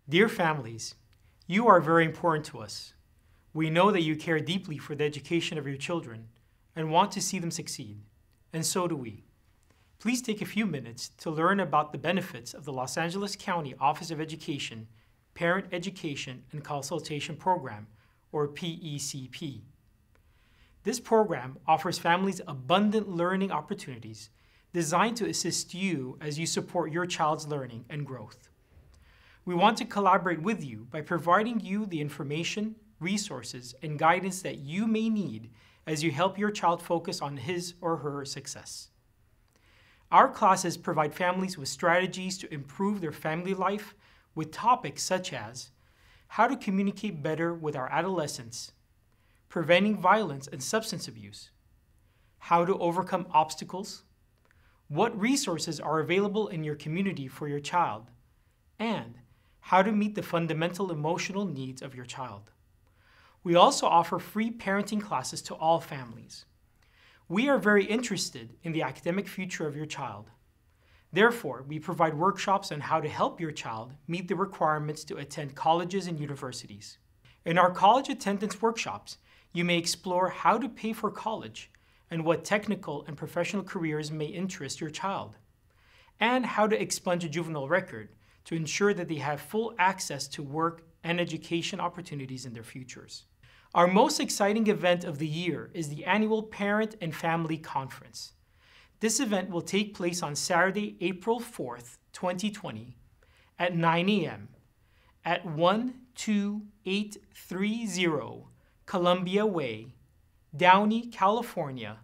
Dear families, you are very important to us. We know that you care deeply for the education of your children and want to see them succeed, and so do we. Please take a few minutes to learn about the benefits of the Los Angeles County Office of Education Parent Education and Consultation Program, or PECP. This program offers families abundant learning opportunities designed to assist you as you support your child's learning and growth. We want to collaborate with you by providing you the information, resources, and guidance that you may need as you help your child focus on his or her success. Our classes provide families with strategies to improve their family life with topics such as how to communicate better with our adolescents, preventing violence and substance abuse, how to overcome obstacles, what resources are available in your community for your child, and how to meet the fundamental emotional needs of your child. We also offer free parenting classes to all families. We are very interested in the academic future of your child. Therefore, we provide workshops on how to help your child meet the requirements to attend colleges and universities. In our college attendance workshops, you may explore how to pay for college and what technical and professional careers may interest your child, and how to expunge a juvenile record to ensure that they have full access to work and education opportunities in their futures. Our most exciting event of the year is the annual Parent and Family Conference. This event will take place on Saturday, April 4th, 2020 at 9 a.m. at 12830 Columbia Way, Downey, California,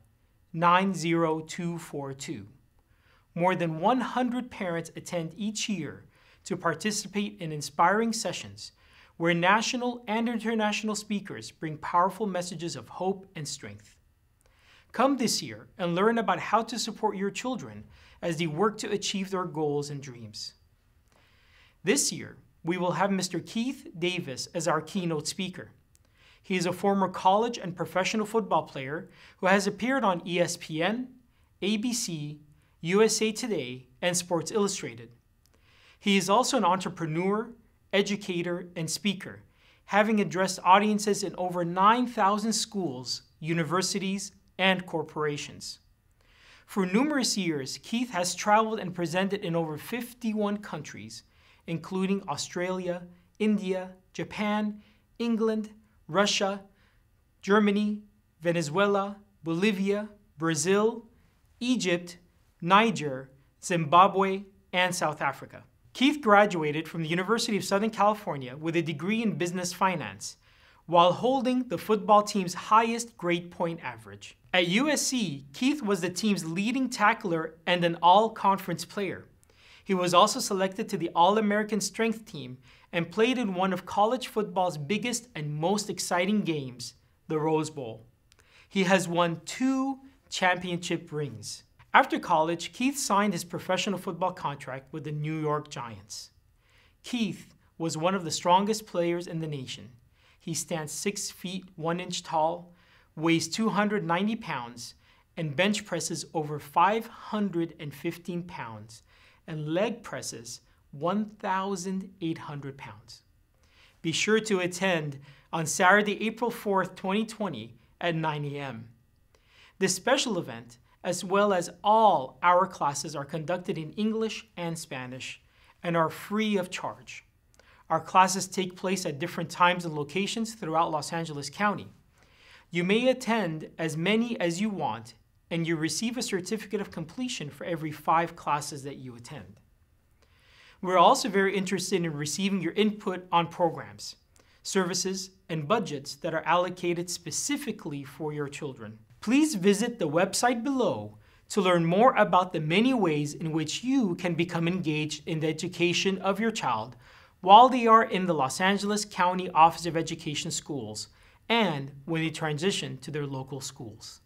90242. More than 100 parents attend each year to participate in inspiring sessions where national and international speakers bring powerful messages of hope and strength. Come this year and learn about how to support your children as they work to achieve their goals and dreams. This year, we will have Mr. Keith Davis as our keynote speaker. He is a former college and professional football player who has appeared on ESPN, ABC, USA Today, and Sports Illustrated. He is also an entrepreneur, educator, and speaker, having addressed audiences in over 9,000 schools, universities, and corporations. For numerous years, Keith has traveled and presented in over 51 countries, including Australia, India, Japan, England, Russia, Germany, Venezuela, Bolivia, Brazil, Egypt, Niger, Zimbabwe, and South Africa. Keith graduated from the University of Southern California with a degree in business finance, while holding the football team's highest grade point average. At USC, Keith was the team's leading tackler and an all-conference player. He was also selected to the All-American Strength Team and played in one of college football's biggest and most exciting games, the Rose Bowl. He has won 2 championship rings. After college, Keith signed his professional football contract with the New York Giants. Keith was one of the strongest players in the nation. He stands 6 feet 1 inch tall, weighs 290 pounds, and bench presses over 515 pounds, and leg presses 1,800 pounds. Be sure to attend on Saturday, April 4th, 2020 at 9 a.m. This special event, as well as all our classes, are conducted in English and Spanish and are free of charge. Our classes take place at different times and locations throughout Los Angeles County. You may attend as many as you want, and you receive a certificate of completion for every 5 classes that you attend. We're also very interested in receiving your input on programs, services, and budgets that are allocated specifically for your children. Please visit the website below to learn more about the many ways in which you can become engaged in the education of your child while they are in the Los Angeles County Office of Education schools and when they transition to their local schools.